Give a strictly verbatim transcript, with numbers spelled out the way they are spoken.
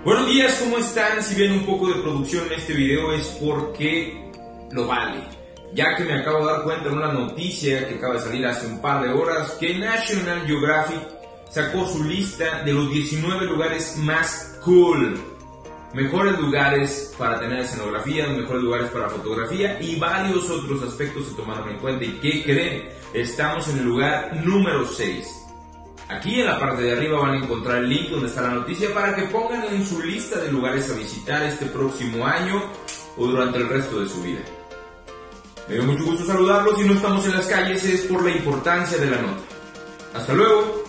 Buenos días, ¿cómo están? Si ven un poco de producción en este video es porque lo vale, ya que me acabo de dar cuenta de una noticia que acaba de salir hace un par de horas, que National Geographic sacó su lista de los diecinueve lugares más cool, mejores lugares para tener escenografía, mejores lugares para fotografía y varios otros aspectos se tomaron en cuenta. ¿Y qué creen? Estamos en el lugar número seis. Aquí en la parte de arriba van a encontrar el link donde está la noticia para que pongan en su lista de lugares a visitar este próximo año o durante el resto de su vida. Me dio mucho gusto saludarlos. Si no estamos en las calles es por la importancia de la nota. Hasta luego.